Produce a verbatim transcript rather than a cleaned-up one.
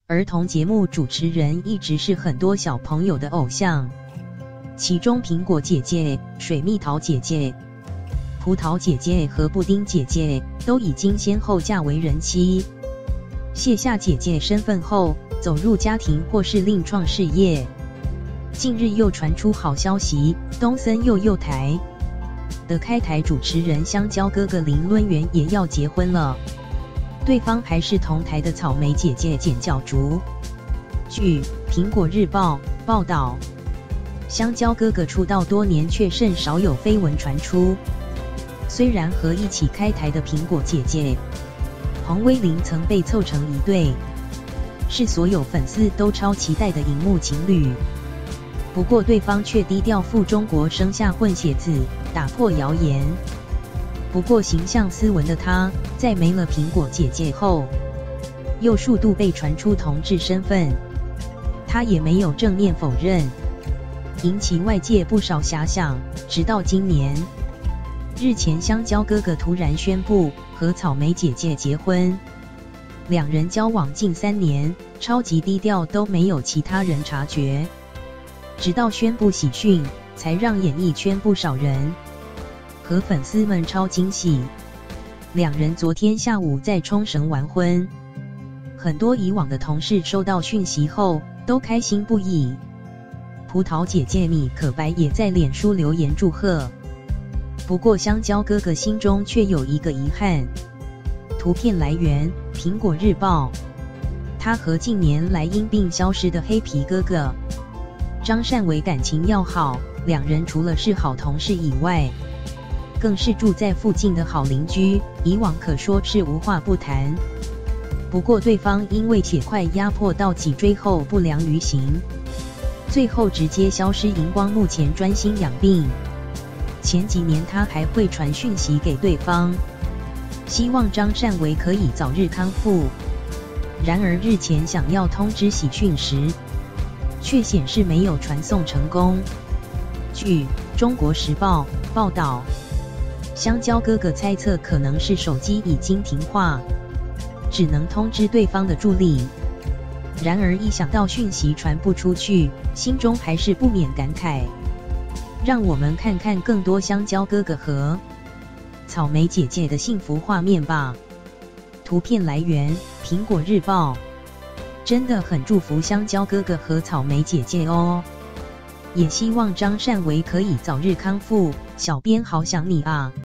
儿童节目主持人一直是很多小朋友的偶像，其中苹果姐姐、水蜜桃姐姐、葡萄姐姐和布丁姐姐都已经先后嫁为人妻。卸下姐姐身份后，走入家庭或是另创事业。近日又传出好消息，东森幼幼台的开台主持人香蕉哥哥林伦元也要结婚了，对方还是同台的草莓姐姐简教竹。据苹果日报报道，香蕉哥哥出道多年，却甚少有绯闻传出。虽然和一起开台的苹果姐姐洪威玲曾被凑成一对，是所有粉丝都超期待的荧幕情侣，不过对方却低调赴中国生下混血子，打破谣言。不过形象斯文的他，在没了苹果姐姐后，又数度被传出同志身份，他也没有正面否认，引起外界不少遐想。直到今年日前，香蕉哥哥突然宣布和草莓姐姐结婚，两人交往近三年，超级低调，都没有其他人察觉。直到宣布喜讯，才让演艺圈不少人和粉丝们超惊喜。两人昨天下午在冲绳完婚，很多以往的同事收到讯息后都开心不已。葡萄姐姐米可白也在脸书留言祝贺。不过香蕉哥哥心中却有一个遗憾。图片来源苹果日报。他和近年来因病消失的黑皮哥哥张善为感情要好，两人除了是好同事以外，更是住在附近的好邻居，以往可说是无话不谈。不过对方因为血块压迫到脊椎后不良于行，最后直接消失荧光，目前专心养病。前几年他还会传讯息给对方，希望张善为可以早日康复。然而日前想要通知喜讯时，却显示没有传送成功。据中国时报报道，香蕉哥哥猜测可能是手机已经停话，只能通知对方的助理。然而一想到讯息传不出去，心中还是不免感慨。让我们看看更多香蕉哥哥和草莓姐姐的幸福画面吧。图片来源苹果日报。真的很祝福香蕉哥哥和草莓姐姐哦，也希望张善为可以早日康复。小编好想你啊。